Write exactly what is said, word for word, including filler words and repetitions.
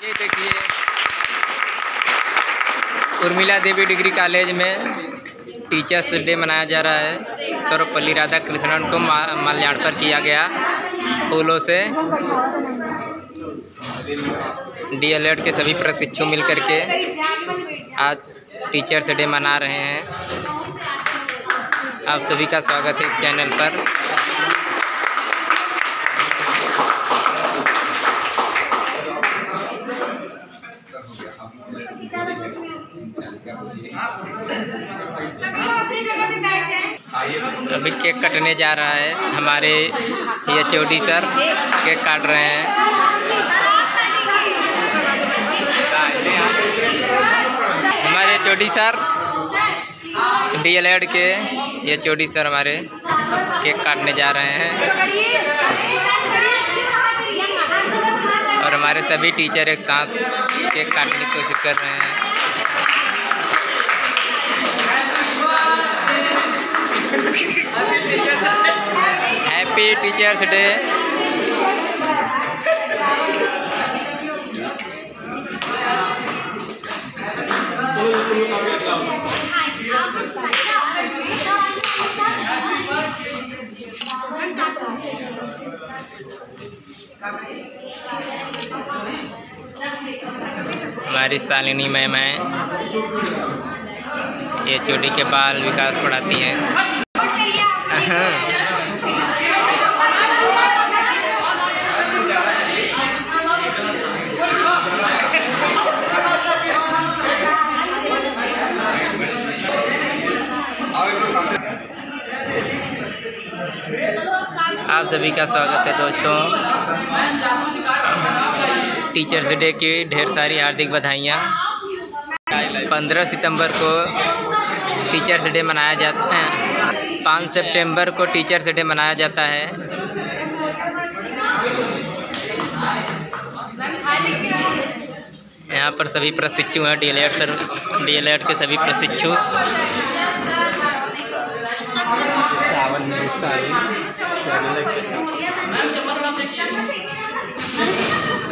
ये देखिए Urmila Devi degree college में टीचर्स डे मनाया जा रहा है। सर्वपल्ली राधाकृष्णन को माल्यार्पण किया गया फूलों से। डीएलएड के सभी प्रशिक्षु मिलकर के आज टीचर्स डे मना रहे हैं। आप सभी का स्वागत है इस चैनल पर। अभी केक कटने जा रहा है। हमारे H O D sir cake काट रहे हैं। हमारे H O D sir DElEd के एच ओ डी सर हमारे केक काटने जा रहे हैं और हमारे सभी टीचर एक साथ केक काटने की कोशिश कर रहे हैं। Happy teachers day. हमारी शालिनी मैम है, एच ओ डी के बाल विकास पढ़ाती हैं। आप सभी का स्वागत है दोस्तों। टीचर्स डे की ढेर सारी हार्दिक बधाइयाँ। पंद्रह सितंबर को टीचर्स डे मनाया जाता है। पाँच सितंबर को टीचर्स डे मनाया जाता है। यहाँ पर सभी प्रशिक्षु हैं, डीएलएड सर डीएलएड के सभी प्रशिक्षु। सावन